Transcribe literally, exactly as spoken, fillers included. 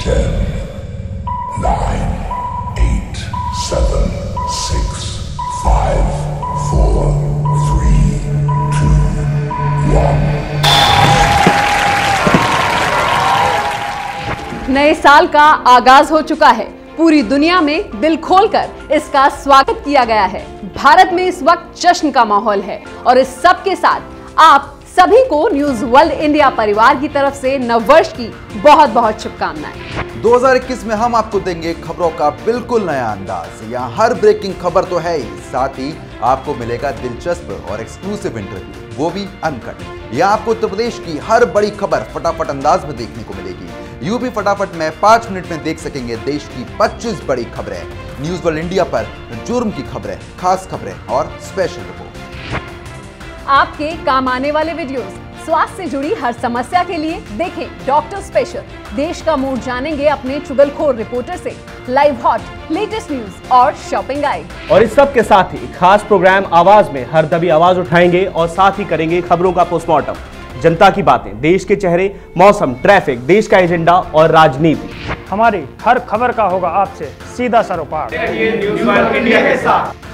ten, nine, eight, seven, six, five, four, three, two, one. नए साल का आगाज हो चुका है। पूरी दुनिया में दिल खोलकर इसका स्वागत किया गया है। भारत में इस वक्त जश्न का माहौल है और इस सब के साथ आप सभी को न्यूज वर्ल्ड इंडिया परिवार की तरफ से नववर्ष की बहुत बहुत शुभकामनाएं। दो हज़ार इक्कीस में हम आपको देंगे खबरों का बिल्कुल नया अंदाज। यहाँ हर ब्रेकिंग खबर तो है ही, साथ ही आपको मिलेगा दिलचस्प और एक्सक्लूसिव इंटरव्यू, वो भी अनकट। यहाँ आपको उत्तर प्रदेश की हर बड़ी खबर फटाफट अंदाज में देखने को मिलेगी। यूपी फटाफट में पांच मिनट में देख सकेंगे देश की पच्चीस बड़ी खबरें। न्यूज वर्ल्ड इंडिया पर जुर्म की खबरें, खास खबरें और स्पेशल रिपोर्ट। आपके काम आने वाले वीडियोस, स्वास्थ्य से जुड़ी हर समस्या के लिए देखें डॉक्टर स्पेशल। देश का मूड जानेंगे अपने चुगलखोर रिपोर्टर से। लाइव हॉट, लेटेस्ट न्यूज और शॉपिंग गाइड। और इस सब के साथ ही खास प्रोग्राम आवाज में हर दबी आवाज उठाएंगे और साथ ही करेंगे खबरों का पोस्टमार्टम, जनता की बातें, देश के चेहरे, मौसम, ट्रैफिक, देश का एजेंडा और राजनीति। हमारी हर खबर का होगा आपसे सीधा सरोकार। न्यूज़ वर्ल्ड इंडिया के साथ।